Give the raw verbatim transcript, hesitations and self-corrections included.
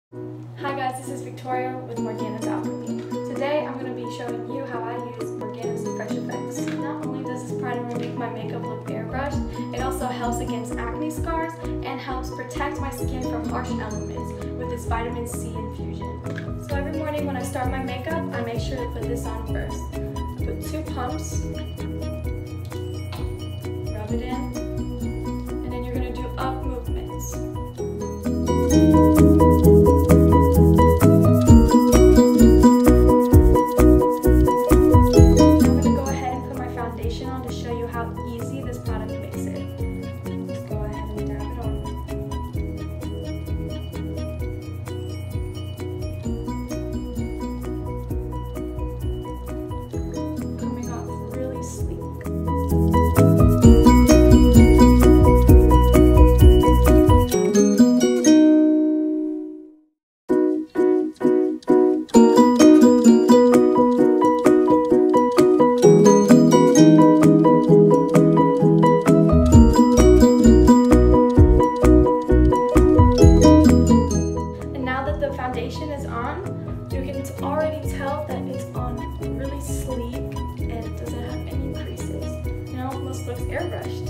Hi guys, this is Victoria with Morganna's Alchemy. Today I'm going to be showing you how I use Morganna's Fresh Effects. Not only does this primer make my makeup look airbrushed, it also helps against acne scars and helps protect my skin from harsh elements with its vitamin C infusion. So every morning when I start my makeup, I make sure to put this on first. Put two pumps, rub it in, and then you're going to do up movements. On to show you how easy this product makes it. Just go ahead and dab it on. Coming off really sleek. The foundation is on, you can already tell that it's on really sleek and it doesn't have any creases. It almost looks airbrushed.